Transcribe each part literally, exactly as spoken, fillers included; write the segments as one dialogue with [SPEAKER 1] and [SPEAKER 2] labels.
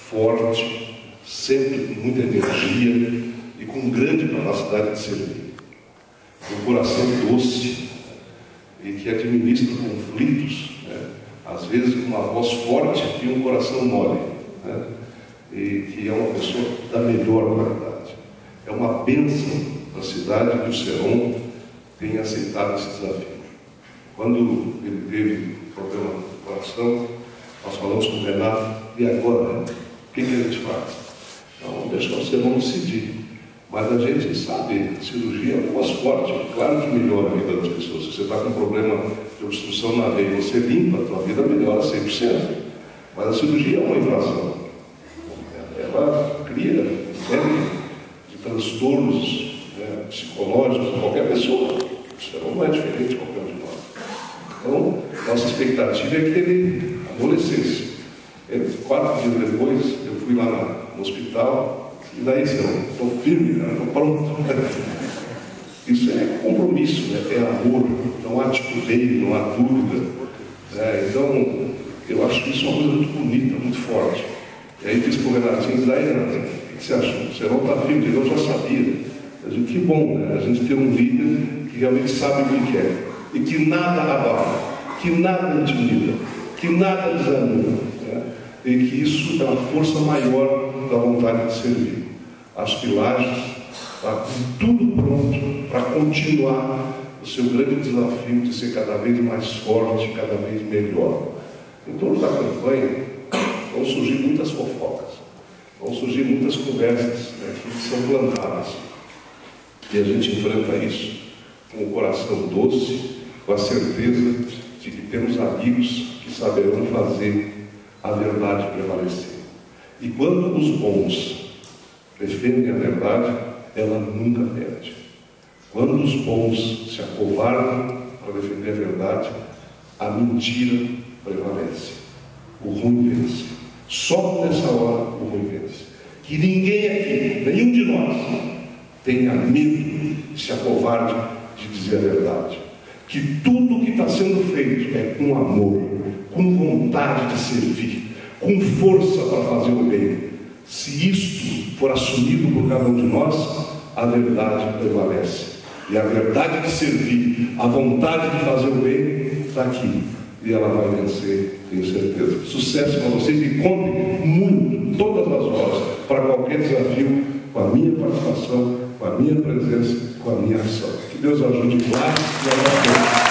[SPEAKER 1] forte, sempre com muita energia e com grande capacidade de servir. Um coração doce e que administra conflitos, né? Às vezes com uma voz forte e um coração mole, né? E que é uma pessoa da melhor qualidade. É uma bênção para a cidade que o Seron tenha aceitado esse desafio. Quando ele teve problema no coração, nós falamos com o Renato, e agora, né? O que, que a gente faz? Não, deixa o Seron decidir. Mas a gente sabe, a cirurgia é um negócio forte, claro que melhora a vida das pessoas. Se você está com um problema de obstrução na veia e você limpa, a tua vida melhora cem por cento. Mas a cirurgia é uma invasão. Ela cria uma série de transtornos, né, psicológicos em qualquer pessoa. Isso não é diferente de qualquer um de nós. Então, nossa expectativa é que ele amolecesse. Quatro dias depois, eu fui lá na, no hospital. E daí, estou firme, estou pronto. Isso é compromisso, né? É amor, não há titubeio, não há dúvida. Né? Então, eu acho que isso é uma coisa muito bonita, muito forte. E aí disse para o Renatinho, daí, Renatinho, o que você achou? Você não está firme? Eu já sabia. Eu digo, que bom, né? A gente ter um líder que realmente sabe o que quer. E que nada abafa, que nada intimida, que nada desanima. Né? E que isso é uma força maior da vontade de servir. As pilares, está com tudo pronto para continuar o seu grande desafio de ser cada vez mais forte, cada vez melhor. Em torno da campanha vão surgir muitas fofocas, vão surgir muitas conversas, né, que são plantadas. E a gente enfrenta isso com o coração doce, com a certeza de que temos amigos que saberão fazer a verdade prevalecer. E quando os bons defendem a verdade, ela nunca perde. Quando os bons se acovardam para defender a verdade, a mentira prevalece. O ruim vence. Só nessa hora o ruim vence. Que ninguém aqui, nenhum de nós, tenha medo de se acovarde de dizer a verdade. Que tudo que está sendo feito é com amor, com vontade de servir, com força para fazer o bem. Se isto for assumido por cada um de nós, a verdade prevalece. E a verdade de servir, a vontade de fazer o bem, está aqui. E ela vai vencer, tenho certeza. Sucesso para vocês e contem muito, todas as horas, para qualquer desafio, com a minha participação, com a minha presença, com a minha ação. Que Deus ajude lá e a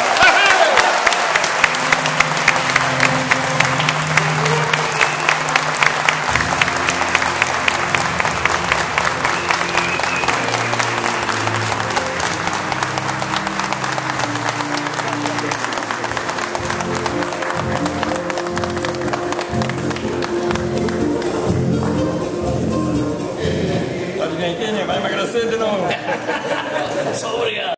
[SPEAKER 2] Vai emagrecer de novo. Só obrigado.